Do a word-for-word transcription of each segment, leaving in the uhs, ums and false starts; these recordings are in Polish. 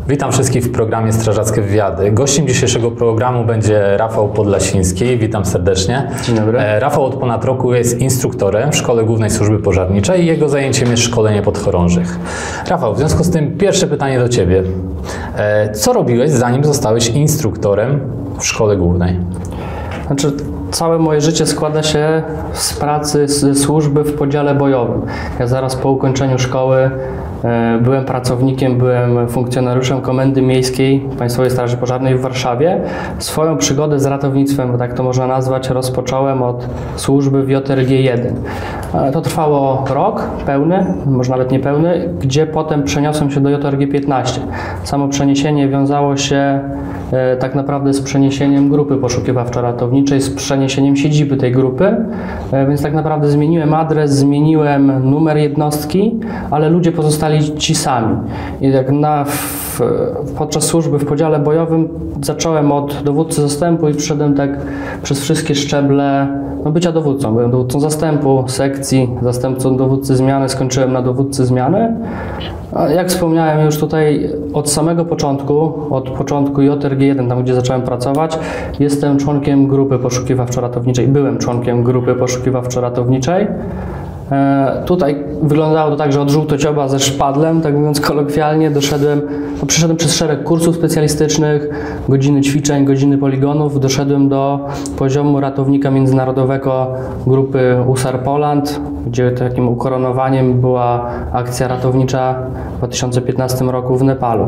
Witam wszystkich w programie Strażackie Wywiady. Gościem dzisiejszego programu będzie Rafał Podlasiński. Witam serdecznie. Dzień dobry. Rafał od ponad roku jest instruktorem w Szkole Głównej Służby Pożarniczej i jego zajęciem jest szkolenie podchorążych. Rafał, w związku z tym pierwsze pytanie do Ciebie. Co robiłeś, zanim zostałeś instruktorem w Szkole Głównej? Znaczy, całe moje życie składa się z pracy, z służby w podziale bojowym. Ja zaraz po ukończeniu szkoły byłem pracownikiem, byłem funkcjonariuszem Komendy Miejskiej Państwowej Straży Pożarnej w Warszawie. Swoją przygodę z ratownictwem, bo tak to można nazwać, rozpocząłem od służby w J R G jeden. To trwało rok pełny, może nawet niepełny, gdzie potem przeniosłem się do J R G piętnaście. Samo przeniesienie wiązało się tak naprawdę z przeniesieniem grupy poszukiwawczo-ratowniczej, z przeniesieniem siedziby tej grupy, więc tak naprawdę zmieniłem adres, zmieniłem numer jednostki, ale ludzie pozostali ci sami. I tak na, w, podczas służby w podziale bojowym zacząłem od dowódcy zastępu i przyszedłem tak przez wszystkie szczeble no, bycia dowódcą. Byłem dowódcą zastępu, sekcji, zastępcą dowódcy zmiany, skończyłem na dowódcy zmiany. A jak wspomniałem już tutaj od samego początku, od początku J R G jeden, tam gdzie zacząłem pracować, jestem członkiem grupy poszukiwawczo-ratowniczej, byłem członkiem grupy poszukiwawczo-ratowniczej. E, tutaj wyglądało to tak, że od żółtocioba ze szpadlem, tak mówiąc kolokwialnie, doszedłem, no, przeszedłem przez szereg kursów specjalistycznych, godziny ćwiczeń, godziny poligonów, doszedłem do poziomu ratownika międzynarodowego grupy U S A R Poland, gdzie takim ukoronowaniem była akcja ratownicza w dwa tysiące piętnastym roku w Nepalu.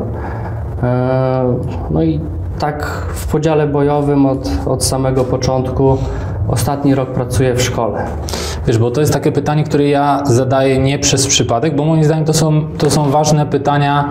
E, no i tak w podziale bojowym od, od samego początku. Ostatni rok pracuję w szkole. Wiesz, bo to jest takie pytanie, które ja zadaję nie przez przypadek, bo moim zdaniem to są, to są ważne pytania,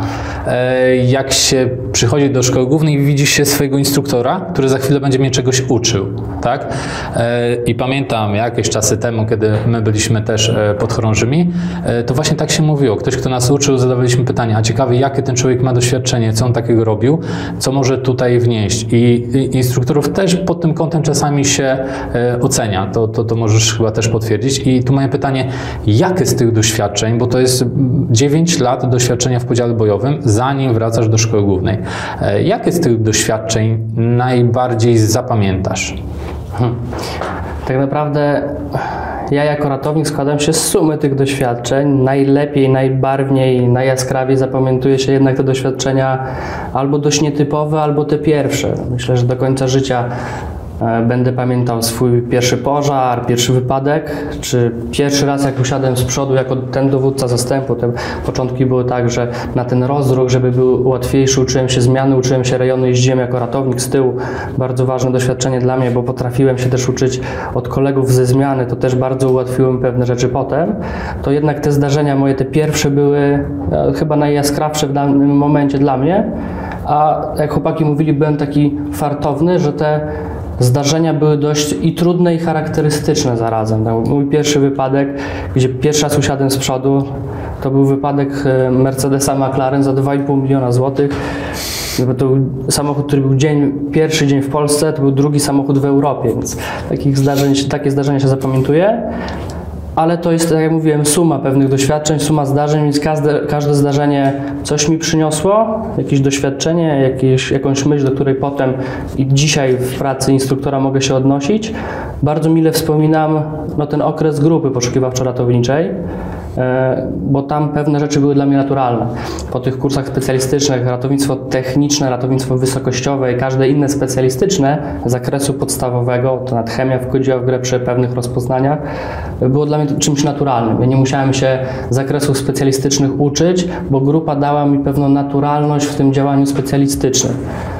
e, jak się przychodzi do szkoły głównej i widzi się swojego instruktora, który za chwilę będzie mnie czegoś uczył, tak? E, I pamiętam jakieś czasy temu, kiedy my byliśmy też e, podchorążymi, e, to właśnie tak się mówiło. Ktoś, kto nas uczył, zadawaliśmy pytania, a ciekawe, jakie ten człowiek ma doświadczenie, co on takiego robił, co może tutaj wnieść. I, i instruktorów też pod tym kątem czasami się e, ocenia. To, to, to możesz chyba też potwierdzić. I tu moje pytanie, jakie z tych doświadczeń, bo to jest dziewięć lat doświadczenia w podziale bojowym, zanim wracasz do szkoły głównej. Jakie z tych doświadczeń najbardziej zapamiętasz? Hmm. Tak naprawdę ja jako ratownik składam się z sumy tych doświadczeń. Najlepiej, najbarwniej, najjaskrawiej zapamiętuje się jednak te doświadczenia albo dość nietypowe, albo te pierwsze. Myślę, że do końca życia będę pamiętał swój pierwszy pożar, pierwszy wypadek, czy pierwszy raz jak usiadłem z przodu jako ten dowódca zastępu. Te początki były tak, że na ten rozruch, żeby był łatwiejszy, uczyłem się zmiany, uczyłem się rejonu, jeździłem jako ratownik z tyłu. Bardzo ważne doświadczenie dla mnie, bo potrafiłem się też uczyć od kolegów ze zmiany, to też bardzo ułatwiło mi pewne rzeczy potem. To jednak te zdarzenia moje, te pierwsze były e, chyba najjaskrawsze w danym momencie dla mnie, a jak chłopaki mówili, byłem taki fartowny, że te zdarzenia były dość i trudne, i charakterystyczne zarazem. Mój pierwszy wypadek, gdzie pierwszy raz usiadłem z przodu, to był wypadek Mercedesa McLaren za dwa i pół miliona złotych. To był samochód, który był dzień, pierwszy dzień w Polsce, to był drugi samochód w Europie, więc takich zdarzeń, takie zdarzenia się zapamiętuje. Ale to jest, tak jak mówiłem, suma pewnych doświadczeń, suma zdarzeń, więc każde, każde zdarzenie coś mi przyniosło, jakieś doświadczenie, jakieś, jakąś myśl, do której potem i dzisiaj w pracy instruktora mogę się odnosić. Bardzo mile wspominam no, ten okres grupy poszukiwawczo-ratowniczej, bo tam pewne rzeczy były dla mnie naturalne. Po tych kursach specjalistycznych, ratownictwo techniczne, ratownictwo wysokościowe i każde inne specjalistyczne z zakresu podstawowego, to nawet chemia wchodziła w grę przy pewnych rozpoznaniach, było dla mnie czymś naturalnym. Ja nie musiałem się zakresów specjalistycznych uczyć, bo grupa dała mi pewną naturalność w tym działaniu specjalistycznym.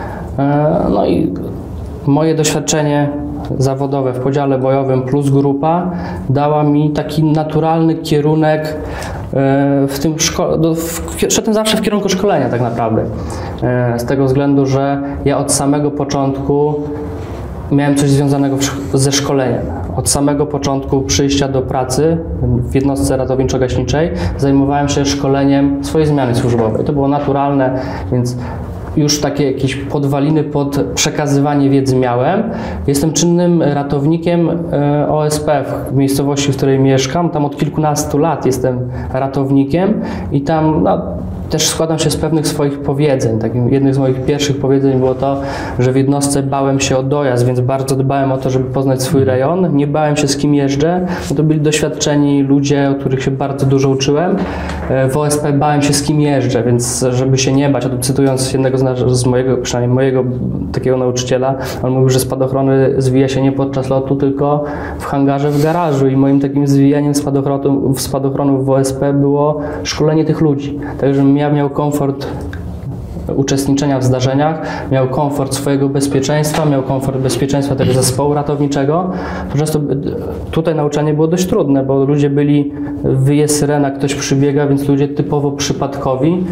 No i moje doświadczenie zawodowe w podziale bojowym plus grupa dała mi taki naturalny kierunek w tym szko- szedłem zawsze w kierunku szkolenia tak naprawdę. Z tego względu, że ja od samego początku miałem coś związanego ze szkoleniem. Od samego początku przyjścia do pracy w jednostce ratowniczo-gaśniczej zajmowałem się szkoleniem swojej zmiany służbowej. To było naturalne, więc już takie jakieś podwaliny pod przekazywanie wiedzy miałem. Jestem czynnym ratownikiem O S P w miejscowości, w której mieszkam. Tam od kilkunastu lat jestem ratownikiem i tam no, też składam się z pewnych swoich powiedzeń. Takim jednym z moich pierwszych powiedzeń było to, że w jednostce bałem się o dojazd, więc bardzo dbałem o to, żeby poznać swój rejon. Nie bałem się, z kim jeżdżę, bo to byli doświadczeni ludzie, o których się bardzo dużo uczyłem. W O S P bałem się, z kim jeżdżę, więc żeby się nie bać, cytując jednego z, z mojego, przynajmniej mojego takiego nauczyciela, on mówił, że spadochrony zwija się nie podczas lotu, tylko w hangarze, w garażu, i moim takim zwijaniem spadochronu, spadochronów w O S P było szkolenie tych ludzi. Także ja miał komfort uczestniczenia w zdarzeniach, miał komfort swojego bezpieczeństwa, miał komfort bezpieczeństwa tego zespołu ratowniczego. Często tutaj nauczanie było dość trudne, bo ludzie byli, wyje syrena, ktoś przybiega, więc ludzie typowo przypadkowi,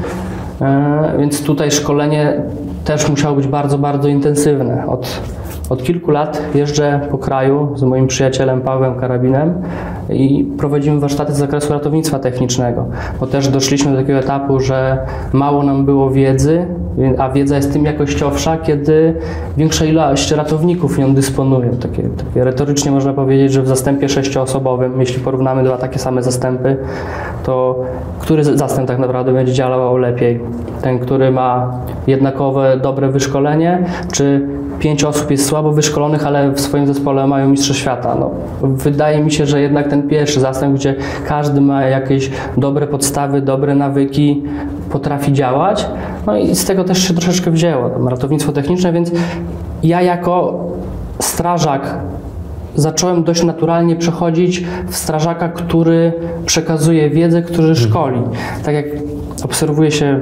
więc tutaj szkolenie też musiało być bardzo, bardzo intensywne. Od, od kilku lat jeżdżę po kraju z moim przyjacielem Pawłem Karabinem i prowadzimy warsztaty z zakresu ratownictwa technicznego, bo też doszliśmy do takiego etapu, że mało nam było wiedzy, a wiedza jest tym jakościowsza, kiedy większa ilość ratowników nią dysponuje. Takie, takie retorycznie można powiedzieć, że w zastępie sześcioosobowym, jeśli porównamy dwa takie same zastępy, to który zastęp tak naprawdę będzie działał lepiej? Ten, który ma jednakowe, dobre wyszkolenie, czy pięć osób jest słabo wyszkolonych, ale w swoim zespole mają mistrza świata? No, wydaje mi się, że jednak ten pierwszy zastęp, gdzie każdy ma jakieś dobre podstawy, dobre nawyki, potrafi działać. No i z tego też się troszeczkę wzięło, tam ratownictwo techniczne, więc ja jako strażak zacząłem dość naturalnie przechodzić w strażaka, który przekazuje wiedzę, który szkoli. Tak jak obserwuje się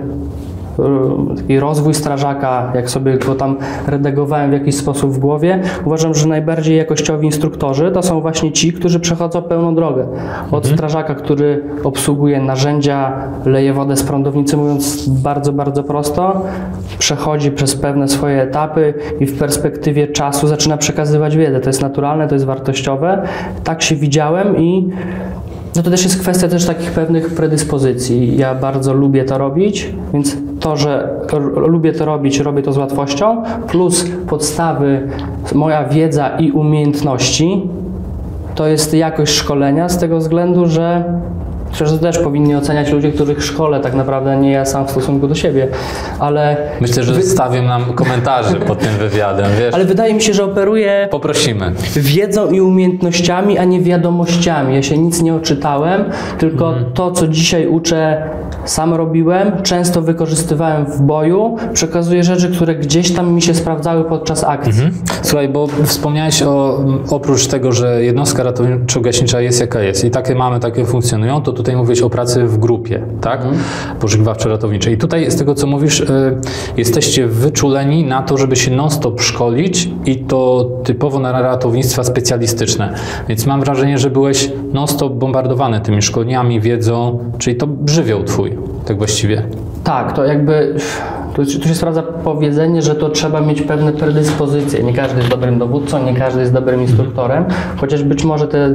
taki rozwój strażaka, jak sobie go tam redagowałem w jakiś sposób w głowie, uważam, że najbardziej jakościowi instruktorzy to są właśnie ci, którzy przechodzą pełną drogę. Od mhm. strażaka, który obsługuje narzędzia, leje wodę z prądownicy, mówiąc bardzo, bardzo prosto, przechodzi przez pewne swoje etapy i w perspektywie czasu zaczyna przekazywać wiedzę. To jest naturalne, to jest wartościowe. Tak się widziałem i no to też jest kwestia też takich pewnych predyspozycji. Ja bardzo lubię to robić, więc to, że lubię to robić, robię to z łatwością, plus podstawy, moja wiedza i umiejętności, to jest jakość szkolenia z tego względu, że przecież to też powinni oceniać ludzie, których szkole, tak naprawdę nie ja sam w stosunku do siebie, ale... Myślę, że zostawią nam komentarze pod tym wywiadem, wiesz? Ale wydaje mi się, że operuję... Poprosimy. Wiedzą i umiejętnościami, a nie wiadomościami. Ja się nic nie oczytałem, tylko mm. to, co dzisiaj uczę, sam robiłem, często wykorzystywałem w boju, przekazuję rzeczy, które gdzieś tam mi się sprawdzały podczas akcji. Mm-hmm. Słuchaj, bo wspomniałeś o, oprócz tego, że jednostka ratowniczo-gaśnicza jest jaka jest i takie mamy, takie funkcjonują, to tutaj mówisz o pracy w grupie, tak? Mm. Poszukiwawczo-ratowniczej. I tutaj z tego, co mówisz, y, jesteście wyczuleni na to, żeby się non-stop szkolić i to typowo na ratownictwa specjalistyczne. Więc mam wrażenie, że byłeś non-stop bombardowany tymi szkoleniami, wiedzą, czyli to żywioł twój, tak właściwie. Tak, to jakby... Tu, tu się sprawdza powiedzenie, że to trzeba mieć pewne predyspozycje. Nie każdy jest dobrym dowódcą, nie każdy jest dobrym instruktorem, chociaż być może te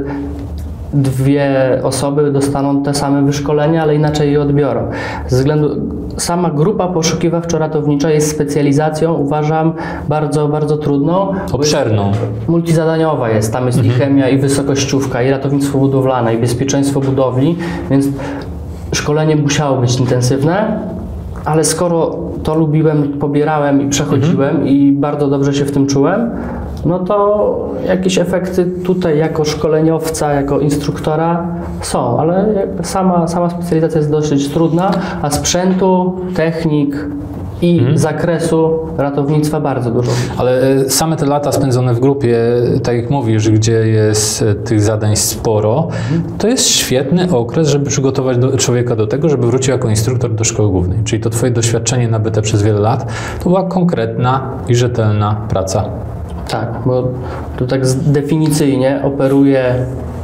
dwie osoby dostaną te same wyszkolenia, ale inaczej je odbiorą. Ze względu, sama grupa poszukiwawczo-ratownicza jest specjalizacją, uważam, bardzo, bardzo trudną. Obszerną. Multizadaniowa jest. Tam jest mhm. i chemia, i wysokościówka, i ratownictwo budowlane, i bezpieczeństwo budowli, więc szkolenie musiało być intensywne, ale skoro to lubiłem, pobierałem i przechodziłem mhm. i bardzo dobrze się w tym czułem, no to jakieś efekty tutaj jako szkoleniowca, jako instruktora są, ale sama, sama specjalizacja jest dosyć trudna, a sprzętu, technik i hmm. zakresu ratownictwa bardzo dużo. Ale same te lata spędzone w grupie, tak jak mówisz, gdzie jest tych zadań sporo, hmm. to jest świetny okres, żeby przygotować do, człowieka do tego, żeby wrócił jako instruktor do szkoły głównej. Czyli to twoje doświadczenie nabyte przez wiele lat, to była konkretna i rzetelna praca. Tak, bo tu tak definicyjnie operuję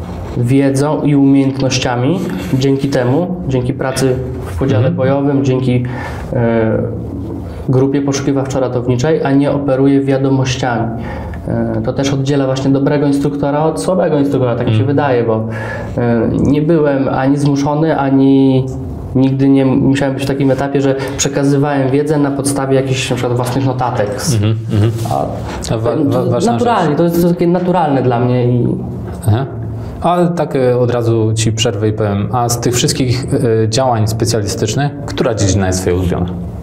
wiedzą i umiejętnościami dzięki temu, dzięki pracy w podziale mhm. bojowym, dzięki e, grupie poszukiwawczo-ratowniczej, a nie operuję wiadomościami. E, to też oddziela właśnie dobrego instruktora od słabego instruktora, tak mi się wydaje, bo e, nie byłem ani zmuszony, ani nigdy nie musiałem być w takim etapie, że przekazywałem wiedzę na podstawie jakichś na przykład własnych notatek. Mm-hmm, mm-hmm. A, wa, wa, naturalnie, to jest, to jest takie naturalne dla mnie. I... Aha. Ale tak e, od razu Ci przerwę i powiem, a z tych wszystkich e, działań specjalistycznych, która dziedzina jest Twoja ulubiona?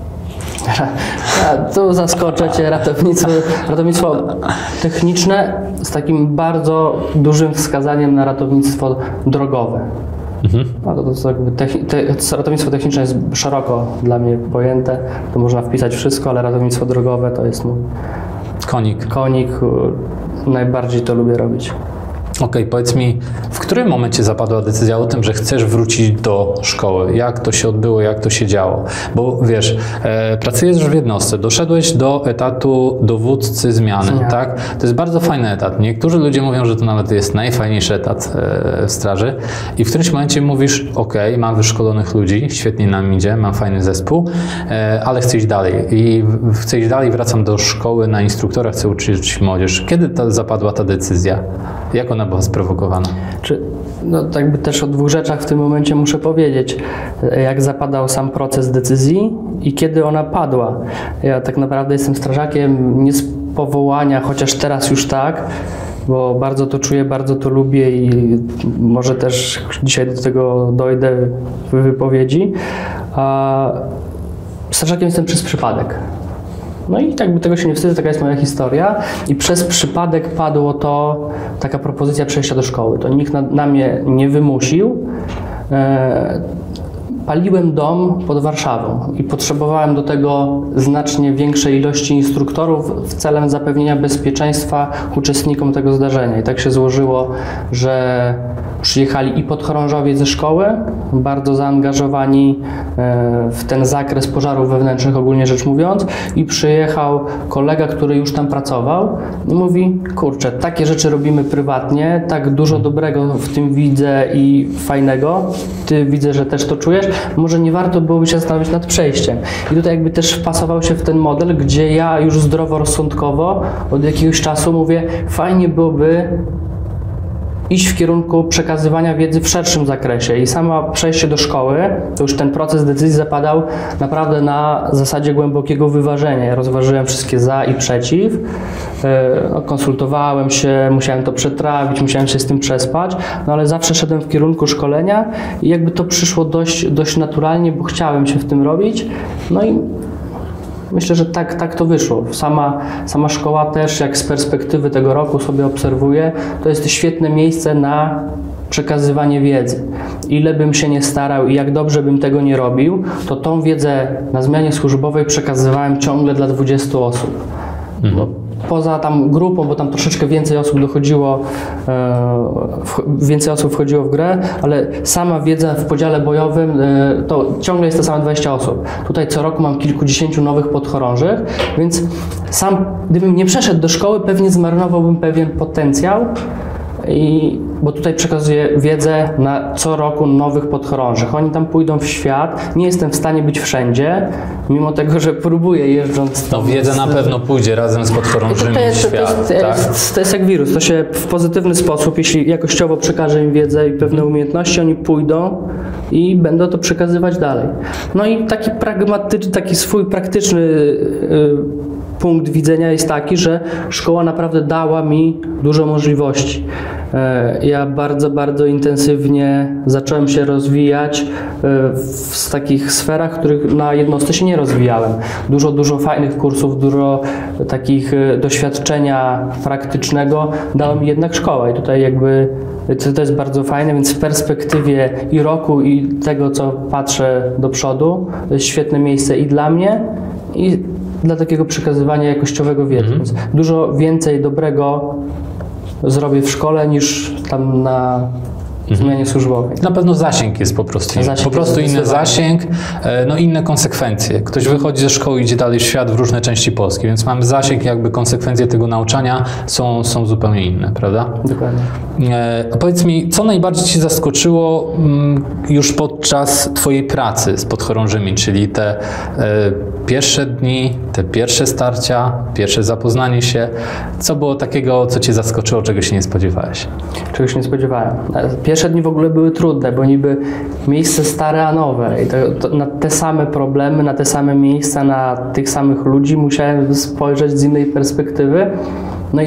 A tu zaskoczę Cię, ratownictwo, ratownictwo techniczne z takim bardzo dużym wskazaniem na ratownictwo drogowe. Mhm. No to, to jakby techni te, ratownictwo techniczne jest szeroko dla mnie pojęte, to można wpisać wszystko, ale ratownictwo drogowe to jest mój konik. Konik, najbardziej to lubię robić. Okej, okay, powiedz mi, w którym momencie zapadła decyzja o tym, że chcesz wrócić do szkoły? Jak to się odbyło, jak to się działo? Bo wiesz, e, pracujesz w jednostce, doszedłeś do etatu dowódcy zmiany, Nie. tak? To jest bardzo fajny etat. Niektórzy ludzie mówią, że to nawet jest najfajniejszy etat e, w straży i w którymś momencie mówisz, okej, okay, mam wyszkolonych ludzi, świetnie nam idzie, mam fajny zespół, e, ale chcę iść dalej. I w, chcę iść dalej, wracam do szkoły na instruktora, chcę uczyć młodzież. Kiedy ta, zapadła ta decyzja? Jak ona była sprowokowana? Czy, no tak jakby też o dwóch rzeczach w tym momencie muszę powiedzieć. Jak zapadał sam proces decyzji i kiedy ona padła. Ja tak naprawdę jestem strażakiem nie z powołania, chociaż teraz już tak, bo bardzo to czuję, bardzo to lubię i może też dzisiaj do tego dojdę w wypowiedzi. A strażakiem jestem przez przypadek. No i jakby tego się nie wstydzę, taka jest moja historia i przez przypadek padło to, taka propozycja przejścia do szkoły. To nikt na, na mnie nie wymusił. E, paliłem dom pod Warszawą i potrzebowałem do tego znacznie większej ilości instruktorów w celem zapewnienia bezpieczeństwa uczestnikom tego zdarzenia. I tak się złożyło, że przyjechali i podchorążowie ze szkoły, bardzo zaangażowani w ten zakres pożarów wewnętrznych, ogólnie rzecz mówiąc, i przyjechał kolega, który już tam pracował i mówi, kurczę, takie rzeczy robimy prywatnie, tak dużo dobrego w tym widzę i fajnego, ty widzę, że też to czujesz, może nie warto byłoby się zastanowić nad przejściem. I tutaj jakby też wpasował się w ten model, gdzie ja już zdroworozsądkowo od jakiegoś czasu mówię, fajnie byłoby iść w kierunku przekazywania wiedzy w szerszym zakresie i samo przejście do szkoły, to już ten proces decyzji zapadał naprawdę na zasadzie głębokiego wyważenia. Ja rozważyłem wszystkie za i przeciw, no, konsultowałem się, musiałem to przetrawić, musiałem się z tym przespać, no ale zawsze szedłem w kierunku szkolenia i jakby to przyszło dość, dość naturalnie, bo chciałem się w tym robić, no i myślę, że tak, tak to wyszło. Sama, sama szkoła też, jak z perspektywy tego roku sobie obserwuję, to jest świetne miejsce na przekazywanie wiedzy. Ile bym się nie starał i jak dobrze bym tego nie robił, to tą wiedzę na zmianie służbowej przekazywałem ciągle dla dwudziestu osób. Mhm. Poza tam grupą, bo tam troszeczkę więcej osób dochodziło, więcej osób wchodziło w grę, ale sama wiedza w podziale bojowym to ciągle jest to same dwadzieścia osób. Tutaj co roku mam kilkudziesięciu nowych podchorążych, więc sam, gdybym nie przeszedł do szkoły, pewnie zmarnowałbym pewien potencjał, i, bo tutaj przekazuję wiedzę na co roku nowych podchorążych. Oni tam pójdą w świat. Nie jestem w stanie być wszędzie, mimo tego, że próbuję jeżdżąc. No wiedza na pewno pójdzie razem z podchorążymi w świat. To jest, tak? to jest jak wirus. To się w pozytywny sposób, jeśli jakościowo przekażę im wiedzę i pewne umiejętności, oni pójdą i będą to przekazywać dalej. No i taki pragmatyczny, taki swój praktyczny yy, punkt widzenia jest taki, że szkoła naprawdę dała mi dużo możliwości. Ja bardzo, bardzo intensywnie zacząłem się rozwijać w takich sferach, w których na jednostce się nie rozwijałem. Dużo, dużo fajnych kursów, dużo takich doświadczenia praktycznego dała mi jednak szkoła i tutaj jakby to jest bardzo fajne, więc w perspektywie i roku, i tego, co patrzę do przodu, to jest świetne miejsce i dla mnie, i dla takiego przekazywania jakościowego wiedzy. Mm. Więc dużo więcej dobrego zrobię w szkole niż tam na zmianie służbowej. Na pewno zasięg jest po prostu inny. Po prostu inny zasięg, no inne konsekwencje. Ktoś wychodzi ze szkoły, idzie dalej w świat w różne części Polski, więc mamy zasięg, jakby konsekwencje tego nauczania są, są zupełnie inne, prawda? Dokładnie. E, powiedz mi, co najbardziej Ci zaskoczyło m, już podczas Twojej pracy z podchorążymi, czyli te e, pierwsze dni, te pierwsze starcia, pierwsze zapoznanie się. Co było takiego, co Cię zaskoczyło, czego się nie spodziewałeś? Czego się nie spodziewałem? Pierwsze dni w ogóle były trudne, bo niby miejsce stare, a nowe. I to, to na te same problemy, na te same miejsca, na tych samych ludzi musiałem spojrzeć z innej perspektywy. No i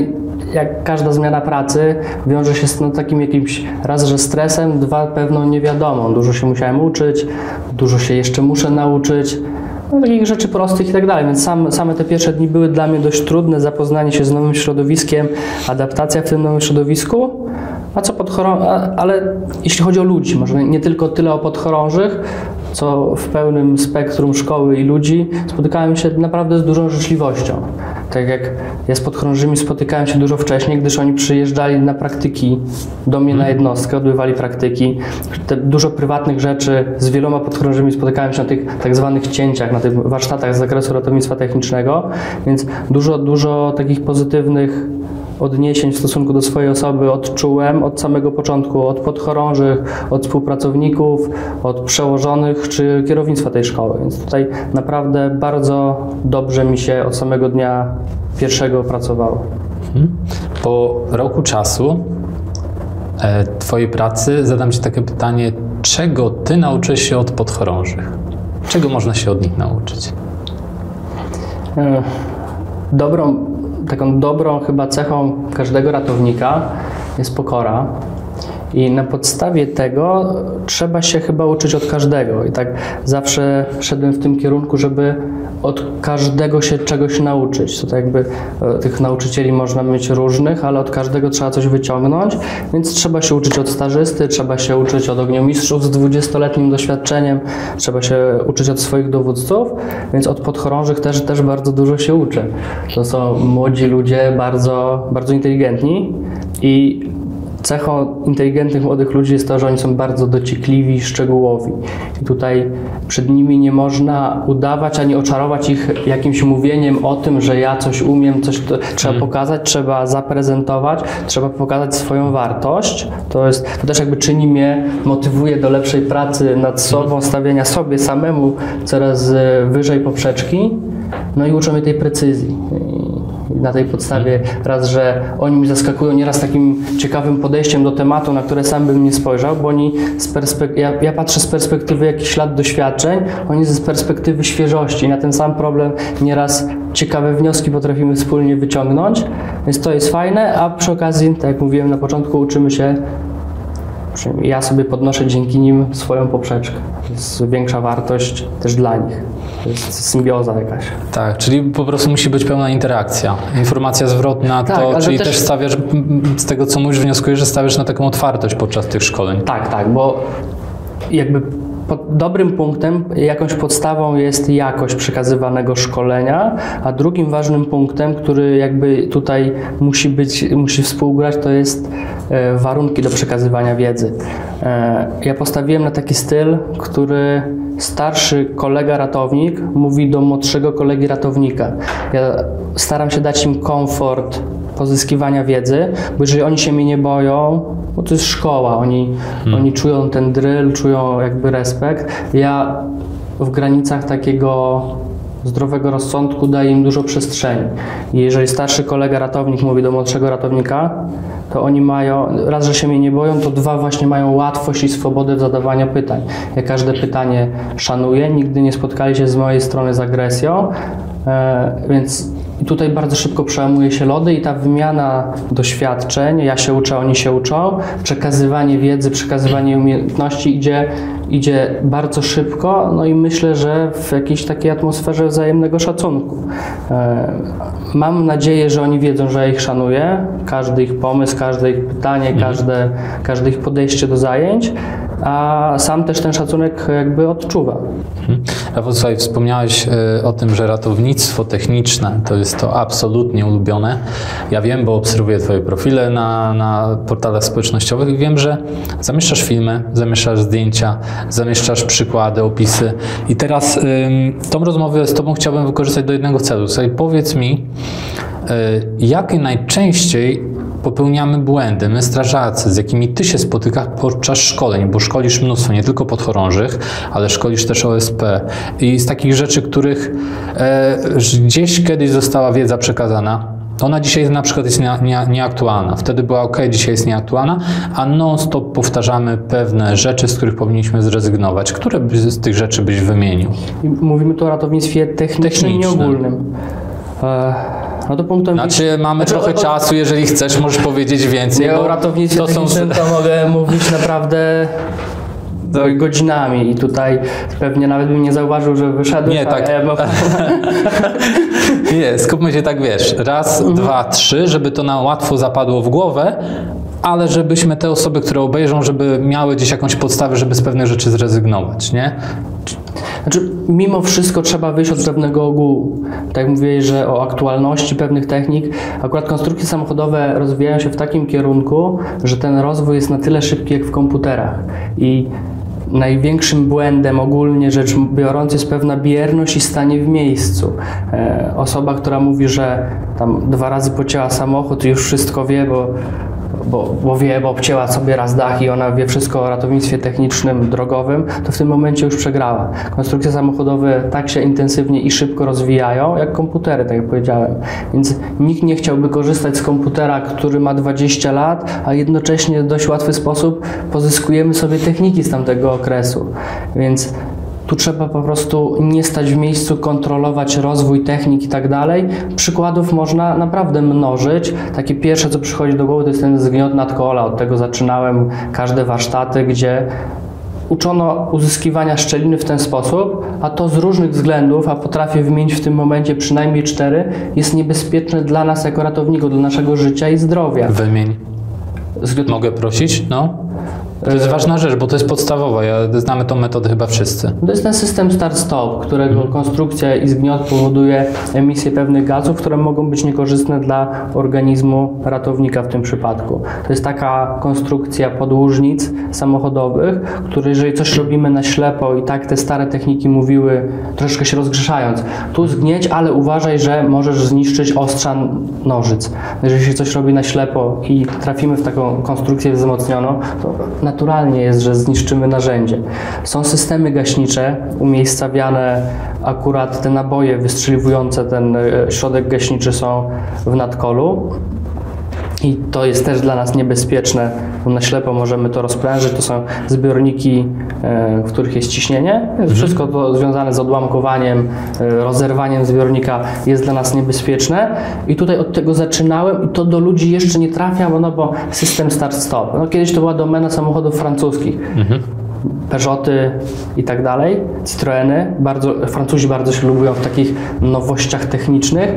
jak każda zmiana pracy wiąże się z no, takim jakimś raz, że stresem, dwa pewną niewiadomą. Dużo się musiałem uczyć, dużo się jeszcze muszę nauczyć. No, takich rzeczy prostych i tak dalej, więc sam, same te pierwsze dni były dla mnie dość trudne, zapoznanie się z nowym środowiskiem, adaptacja w tym nowym środowisku, a co podchorą... ale jeśli chodzi o ludzi, może nie tylko tyle o podchorążych, co w pełnym spektrum szkoły i ludzi spotykałem się naprawdę z dużą życzliwością. Tak jak ja z podchorążymi spotykałem się dużo wcześniej, gdyż oni przyjeżdżali na praktyki do mnie na jednostkę, odbywali praktyki. Te dużo prywatnych rzeczy z wieloma podchorążymi spotykałem się na tych tak zwanych cięciach, na tych warsztatach z zakresu ratownictwa technicznego, więc dużo, dużo takich pozytywnych odniesień w stosunku do swojej osoby odczułem od samego początku, od podchorążych, od współpracowników, od przełożonych czy kierownictwa tej szkoły. Więc tutaj naprawdę bardzo dobrze mi się od samego dnia pierwszego pracowało. Po roku czasu e, Twojej pracy zadam Ci takie pytanie, czego Ty nauczyłeś się od podchorążych? Czego można się od nich nauczyć? Dobrą Taką dobrą chyba cechą każdego ratownika jest pokora i na podstawie tego trzeba się chyba uczyć od każdego i tak zawsze szedłem w tym kierunku, żeby od każdego się czegoś nauczyć. To tak jakby tych nauczycieli można mieć różnych, ale od każdego trzeba coś wyciągnąć, więc trzeba się uczyć od stażysty, trzeba się uczyć od ogniomistrzów z dwudziestoletnim doświadczeniem, trzeba się uczyć od swoich dowódców, więc od podchorążych też, też bardzo dużo się uczę. To są młodzi ludzie, bardzo, bardzo inteligentni i cechą inteligentnych młodych ludzi jest to, że oni są bardzo dociekliwi i szczegółowi. I tutaj przed nimi nie można udawać ani oczarować ich jakimś mówieniem o tym, że ja coś umiem, coś to trzeba hmm. pokazać, trzeba zaprezentować, trzeba pokazać swoją wartość. To jest, to też jakby czyni mnie, motywuje do lepszej pracy nad sobą, stawiania sobie samemu coraz wyżej poprzeczki. No i uczą mnie tej precyzji. I na tej podstawie raz, że oni mi zaskakują nieraz takim ciekawym podejściem do tematu, na które sam bym nie spojrzał, bo oni z perspek- ja, ja patrzę z perspektywy jakichś lat doświadczeń, oni z perspektywy świeżości. I na ten sam problem nieraz ciekawe wnioski potrafimy wspólnie wyciągnąć, więc to jest fajne, a przy okazji, tak jak mówiłem na początku, uczymy się, ja sobie podnoszę dzięki nim swoją poprzeczkę. Jest większa wartość też dla nich. To jest symbioza jakaś. Tak, czyli po prostu musi być pełna interakcja. Informacja zwrotna, tak, to, czyli też... też stawiasz, z tego co mówisz, wnioskujesz, że stawiasz na taką otwartość podczas tych szkoleń. Tak, tak, bo jakby pod dobrym punktem, jakąś podstawą jest jakość przekazywanego szkolenia, a drugim ważnym punktem, który jakby tutaj musi być, musi współgrać, to jest e, warunki do przekazywania wiedzy. E, ja postawiłem na taki styl, który starszy kolega ratownik mówi do młodszego kolegi ratownika. Ja staram się dać im komfort pozyskiwania wiedzy, bo jeżeli oni się mnie nie boją, bo to jest szkoła, oni, hmm. oni czują ten drill, czują jakby respekt. Ja w granicach takiego zdrowego rozsądku daję im dużo przestrzeni. I jeżeli starszy kolega ratownik mówi do młodszego ratownika, to oni mają, raz, że się mnie nie boją, to dwa, właśnie mają łatwość i swobodę w zadawaniu pytań. Ja każde pytanie szanuję, nigdy nie spotkali się z mojej strony z agresją, e, więc tutaj bardzo szybko przełamuje się lody i ta wymiana doświadczeń, ja się uczę, oni się uczą, przekazywanie wiedzy, przekazywanie umiejętności idzie, idzie bardzo szybko, no i myślę, że w jakiejś takiej atmosferze wzajemnego szacunku. E, mam nadzieję, że oni wiedzą, że ja ich szanuję, każdy ich pomysł, każde ich pytanie, mhm. każde, każde ich podejście do zajęć, a sam też ten szacunek jakby odczuwa. Mhm. Rafał, słuchaj, wspomniałeś y, o tym, że ratownictwo techniczne to jest to absolutnie ulubione. Ja wiem, bo obserwuję Twoje profile na, na portalach społecznościowych i wiem, że zamieszczasz filmy, zamieszczasz zdjęcia, zamieszczasz przykłady, opisy. I teraz y, tą rozmowę z Tobą chciałbym wykorzystać do jednego celu. Słuchaj, powiedz mi, y, jakie najczęściej popełniamy błędy, my strażacy, z jakimi Ty się spotykasz podczas szkoleń, bo szkolisz mnóstwo, nie tylko podchorążych, ale szkolisz też O S P. I z takich rzeczy, których e, gdzieś kiedyś została wiedza przekazana, ona dzisiaj na przykład jest nie, nie, nieaktualna. Wtedy była ok, dzisiaj jest nieaktualna, a non-stop powtarzamy pewne rzeczy, z których powinniśmy zrezygnować. Które z tych rzeczy byś wymienił? Mówimy tu o ratownictwie technicznym i ogólnym. E no to punktem Znaczy mamy znaczy, trochę o, czasu, jeżeli chcesz, możesz powiedzieć więcej. Ja bo o ratownictwie to są... technicznym to mogę mówić naprawdę godzinami i tutaj pewnie nawet bym nie zauważył, że wyszedłem. Nie, tak. Ja bym... Nie, skupmy się tak, wiesz, raz, mhm. dwa, trzy, żeby to nam łatwo zapadło w głowę, ale żebyśmy te osoby, które obejrzą, żeby miały gdzieś jakąś podstawę, żeby z pewnych rzeczy zrezygnować, nie? Znaczy, mimo wszystko trzeba wyjść od pewnego ogółu. Tak jak mówiłeś, że o aktualności pewnych technik, akurat konstrukcje samochodowe rozwijają się w takim kierunku, że ten rozwój jest na tyle szybki jak w komputerach. I największym błędem ogólnie rzecz biorąc jest pewna bierność i stanie w miejscu. E, osoba, która mówi, że tam dwa razy pocięła samochód i już wszystko wie, bo Bo, bo wie, bo obcięła sobie raz dach i ona wie wszystko o ratownictwie technicznym, drogowym, to w tym momencie już przegrała. Konstrukcje samochodowe tak się intensywnie i szybko rozwijają, jak komputery, tak jak powiedziałem. Więc nikt nie chciałby korzystać z komputera, który ma dwadzieścia lat, a jednocześnie w dość łatwy sposób pozyskujemy sobie techniki z tamtego okresu. Więc tu trzeba po prostu nie stać w miejscu, kontrolować rozwój technik i tak dalej. Przykładów można naprawdę mnożyć. Takie pierwsze, co przychodzi do głowy, to jest ten zgniot nadkola. Od tego zaczynałem każde warsztaty, gdzie uczono uzyskiwania szczeliny w ten sposób, a to z różnych względów, a potrafię wymienić w tym momencie przynajmniej cztery, jest niebezpieczne dla nas jako ratowników, dla naszego życia i zdrowia. Wymień. Zgniot... Mogę prosić? No. To jest ważna rzecz, bo to jest podstawowa. Ja, znamy tą metodę chyba wszyscy. To jest ten system start-stop, którego hmm. konstrukcja i zgniot powoduje emisję pewnych gazów, które mogą być niekorzystne dla organizmu ratownika w tym przypadku. To jest taka konstrukcja podłużnic samochodowych, które jeżeli coś robimy na ślepo i tak te stare techniki mówiły, troszeczkę się rozgrzeszając, tu zgnieć, ale uważaj, że możesz zniszczyć ostrza nożyc. Jeżeli się coś robi na ślepo i trafimy w taką konstrukcję wzmocnioną, to naturalnie jest, że zniszczymy narzędzie. Są systemy gaśnicze umiejscawiane, akurat te naboje wystrzeliwujące ten środek gaśniczy są w nadkolu i to jest też dla nas niebezpieczne, bo na ślepo możemy to rozprężyć. To są zbiorniki, w których jest ciśnienie. Wszystko to związane z odłamkowaniem, rozerwaniem zbiornika jest dla nas niebezpieczne i tutaj od tego zaczynałem i to do ludzi jeszcze nie trafia, bo, no, bo system start-stop. No, kiedyś to była domena samochodów francuskich. Mhm. Peugeoty i tak dalej, Citroeny. Bardzo, Francuzi bardzo się lubią w takich nowościach technicznych.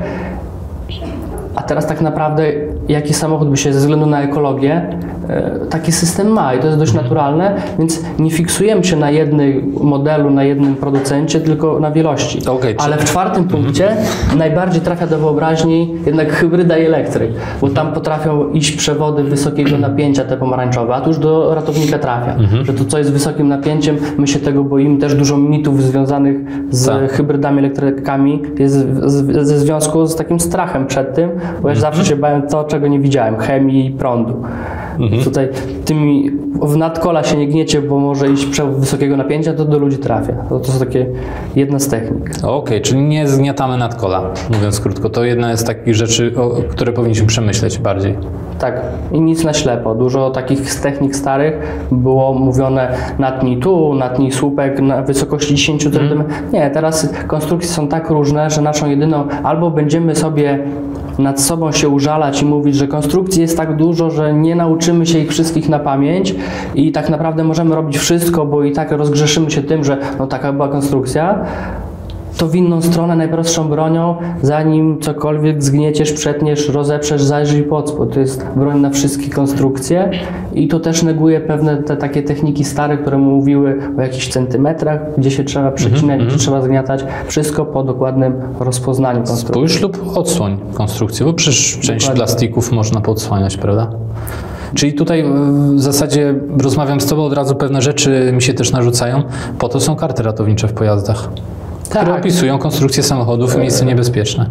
A teraz tak naprawdę jaki samochód by się ze względu na ekologię taki system ma i to jest dość naturalne, więc nie fiksujemy się na jednym modelu, na jednym producencie, tylko na wielości. Okay, ale w czwartym punkcie mm-hmm. najbardziej trafia do wyobraźni jednak hybryda i elektryk, bo tam potrafią iść przewody wysokiego napięcia, te pomarańczowe, a tu już do ratownika trafia, mm-hmm. że to co jest wysokim napięciem, my się tego boimy, też dużo mitów związanych z tak. hybrydami, elektrykami jest ze związku z takim strachem przed tym, bo ja mm-hmm. zawsze się bałem to, czego nie widziałem, chemii i prądu. Mhm. Tutaj tymi w nadkola się nie gniecie, bo może iść przewód wysokiego napięcia, to do ludzi trafia. To, to są takie jedna z technik. Okej, okay, czyli nie zgniatamy nadkola, mówiąc krótko. To jedna z takich rzeczy, o, które powinniśmy przemyśleć bardziej. Tak, i nic na ślepo. Dużo takich z technik starych było mówione natnij tu, natnij słupek na wysokości dziesięć centymetrów. Mm. Nie, teraz konstrukcje są tak różne, że naszą jedyną albo będziemy sobie nad sobą się użalać i mówić, że konstrukcji jest tak dużo, że nie nauczymy się ich wszystkich na pamięć i tak naprawdę możemy robić wszystko, bo i tak rozgrzeszymy się tym, że no taka była konstrukcja, to w inną stronę najprostszą bronią, zanim cokolwiek zgnieciesz, przetniesz, rozeprzesz, zajrzyj pod spód. To jest broń na wszystkie konstrukcje i to też neguje pewne te takie techniki stare, które mówiły o jakichś centymetrach, gdzie się trzeba przecinać, mm-hmm. gdzie trzeba zgniatać. Wszystko po dokładnym rozpoznaniu konstrukcji. Spójrz lub odsłoń konstrukcję, bo przecież część Dokładnie. plastików można podsłaniać, prawda? Czyli tutaj w zasadzie rozmawiam z Tobą, od razu pewne rzeczy mi się też narzucają. Po to są karty ratownicze w pojazdach, które tak. opisują konstrukcję samochodów w miejsce niebezpieczne.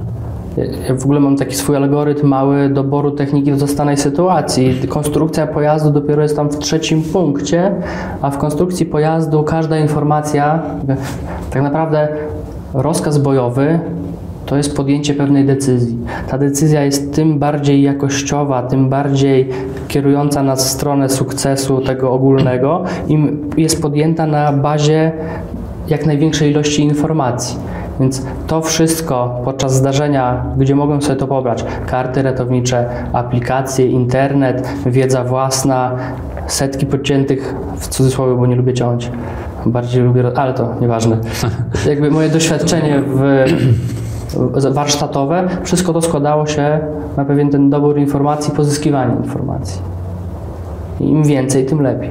Ja w ogóle mam taki swój algorytm mały doboru techniki w zastanej sytuacji. Konstrukcja pojazdu dopiero jest tam w trzecim punkcie, a w konstrukcji pojazdu każda informacja, tak naprawdę rozkaz bojowy, to jest podjęcie pewnej decyzji. Ta decyzja jest tym bardziej jakościowa, tym bardziej kierująca nas w stronę sukcesu tego ogólnego, im jest podjęta na bazie jak największej ilości informacji. Więc to wszystko podczas zdarzenia, gdzie mogą sobie to pobrać, karty ratownicze, aplikacje, internet, wiedza własna, setki podciętych, w cudzysłowie, bo nie lubię ciąć, bardziej lubię, ale to nieważne. Jakby moje doświadczenie w, w warsztatowe, wszystko to składało się na pewien ten dobór informacji, pozyskiwanie informacji. Im więcej, tym lepiej.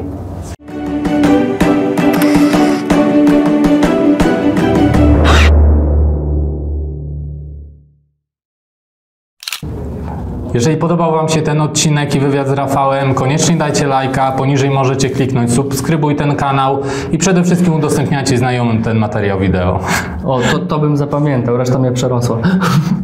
Jeżeli podobał Wam się ten odcinek i wywiad z Rafałem, koniecznie dajcie lajka, poniżej możecie kliknąć subskrybuj ten kanał i przede wszystkim udostępniajcie znajomym ten materiał wideo. O, to, to bym zapamiętał, reszta mnie przerosła.